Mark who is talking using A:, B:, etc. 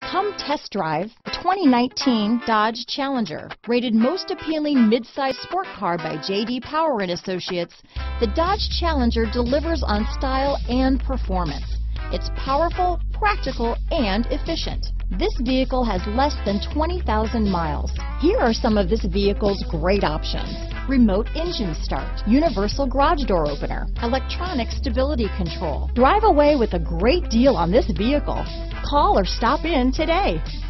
A: Come test drive the 2019 Dodge Challenger. Rated most appealing midsize sport car by J.D. Power and Associates, the Dodge Challenger delivers on style and performance. It's powerful, practical, and efficient. This vehicle has less than 20,000 miles. Here are some of this vehicle's great options: remote engine start, universal garage door opener, electronic stability control. Drive away with a great deal on this vehicle. Call or stop in today.